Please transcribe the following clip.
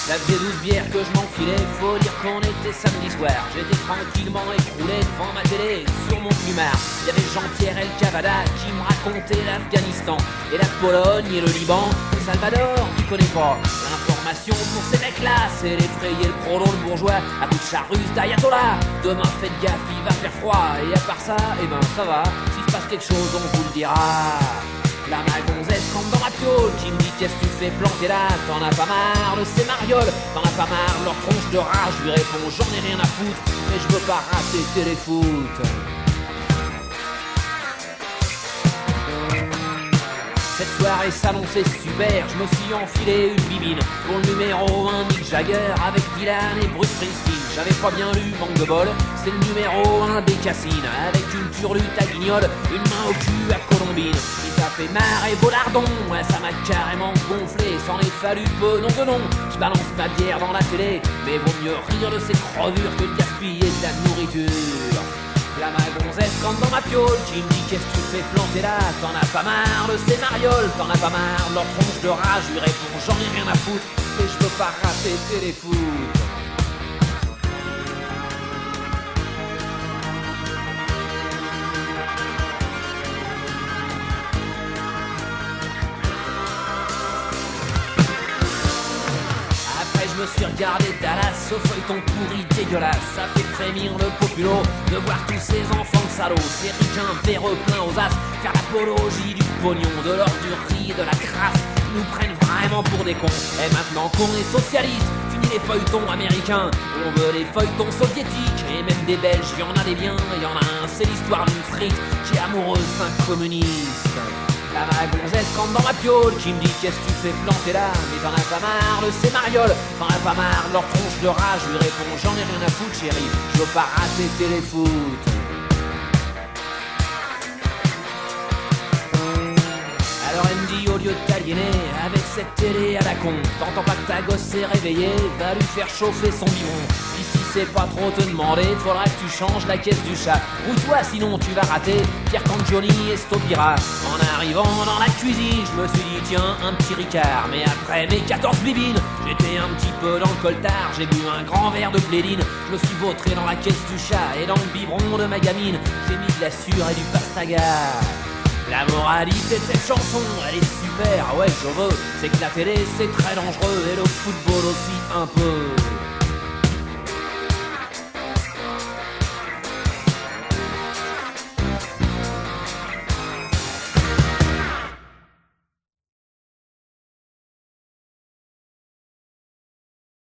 Ça faisait 12 bières que je m'enfilais, faut dire qu'on était samedi soir. J'étais tranquillement écroulé devant ma télé, sur mon plumard. Il y avait Jean-Pierre El Cavada qui me racontait l'Afghanistan et la Pologne et le Liban. Le Salvador, il connaît pas. L'information pour ces mecs-là, c'est l'effrayé, le prolo, le bourgeois, à coup de charruse d'ayatollah. Demain, faites gaffe, il va faire froid. Et à part ça, eh ben ça va. S'il se passe quelque chose, on vous le dira. Là ma gonzesse rentre dans ma piole qui me dit qu'est-ce que tu fais planter là, t'en as pas marre de ces marioles, t'en as pas marre de leur tronche de rage. Je lui réponds j'en ai rien à foutre, mais je veux pas rater téléfoot. Cette soirée s'annonçait super, je me suis enfilé une bibine pour le numéro 1 Mick Jagger avec Dylan et Bruce Springsteen. J'avais pas bien lu, manque de bol, c'est le numéro 1 des Cassines avec une turlute à guignol, une main au cul à Colombine. Et ça fait marrer Bolardon, ouais, ça m'a carrément gonflé, s'en est fallu peu, non que non. Je balance ma bière dans la télé, mais vaut mieux rire de ces crevures que de gaspiller de la nourriture. Là ma gonzesse rentre dans ma piole qui me dit qu'est-ce que tu fais planter là, t'en as pas marre de ces marioles, t'en as pas marre de leur tronche de rage. Je lui réponds j'en ai rien à foutre, et je peux pas rater téléfoot. Je me suis regardé Dallas, ce feuilleton pourri dégueulasse. Ça fait frémir le populo de voir tous ces enfants de salauds, ces ricains véreux pleins aux as, faire l'apologie du pognon, de l'ordurie, de la crasse. Ils nous prennent vraiment pour des cons. Et maintenant qu'on est socialiste, fini les feuilletons américains, on veut les feuilletons soviétiques. Et même des Belges, y en a des biens, y en a un, c'est l'histoire d'une frite qui est amoureuse d'un communiste. Là ma gonzesse rentre dans ma piole qui me dit qu'est-ce que tu fais planter là, mais t'en as pas marre de ces marioles, t'en as pas marre de leur tronche de rage. Je lui réponds j'en ai rien à foutre chérie, je veux pas rater téléfoot. Alors elle me dit au lieu de t'aliéner avec cette télé à la con, t'entends pas que ta gosse s'est réveillée, va lui faire chauffer son biberon. Ici c'est pas trop te demander, faudra que tu changes la caisse du chat. Rouille-toi sinon tu vas rater Pierre Cangioni et Stopira. En arrivant dans la cuisine, je me suis dit tiens un petit Ricard. Mais après mes 14 bibines, j'étais un petit peu dans le coltard. J'ai bu un grand verre de blédine, je me suis vautré dans la caisse du chat. Et dans le biberon de ma gamine, j'ai mis de la sûre et du pastaga. La moralité de cette chanson, elle est super, ouais je veux. C'est que la télé c'est très dangereux et le football aussi un peu.